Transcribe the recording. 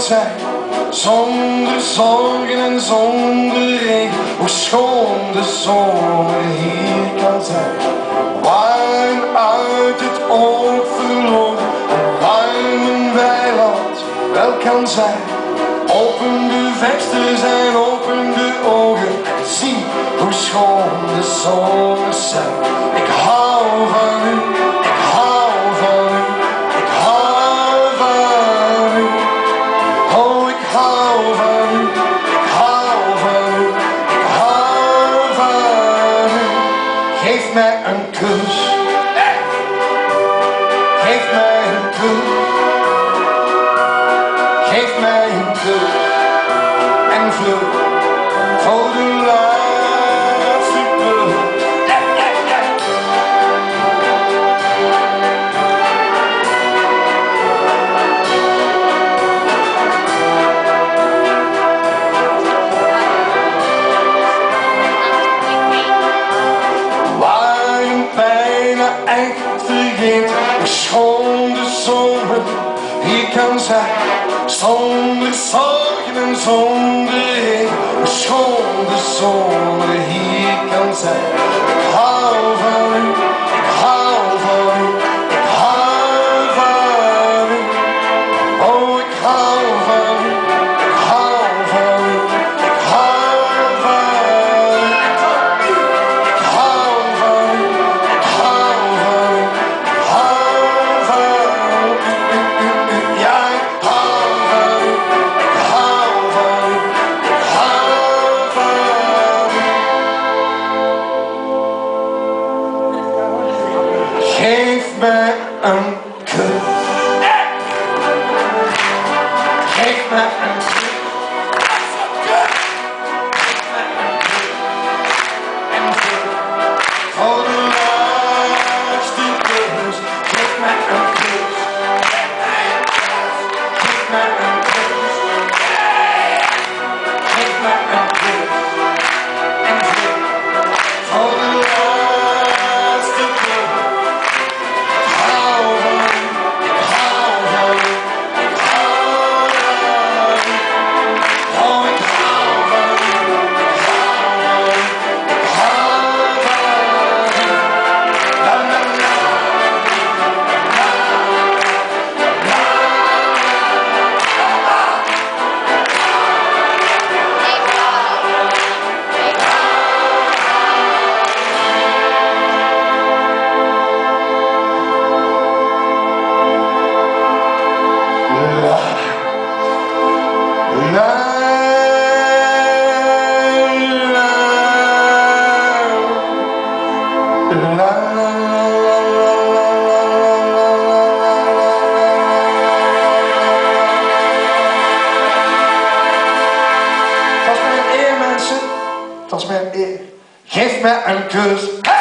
zijn, zonder zorgen en zonder regen. Hoe schoon de zomer hier kan zijn. Warm uit het oog verloren, en warm een weiland wel kan zijn. Open de vensters en open de ogen en zie hoe schoon de zomers zijn. Ik hou van u, ik hou van u, ik hou van u. Oh, ik hou van u, ik hou van u, ik hou van u. Geef mij een kus, geef mij een kus, geef mij een kus. En vlug voor de laatste kus. Waar een bijna echt vergeet hoe schoon de zomer hier kan zijn. Zonder zorgen en zonder regen, hoe schoon de zomer hier kan zijn. Ik hou van u, ik hou van u, ik hou van u. Oh, ik hou van u, ik hou van u, ik hou van u. Ik hou van u, ik hou van u, ik hou van u. Ja, ik hou van u, ik hou van u, ik hou van u. Geef mij een kus. Geef mij een kus. En voor de laatste kus. Geef mij een kus. Geef mij een kus. Geef mij een kus. En voor de laatste kus. Ik hou van u, ik hou van u, ik hou van u. Oh, ik hou van u, ik hou van u, ik hou van u. La la la, la la la. Het was mijn eer, mensen. Het was mijn eer. Geef mij een kus.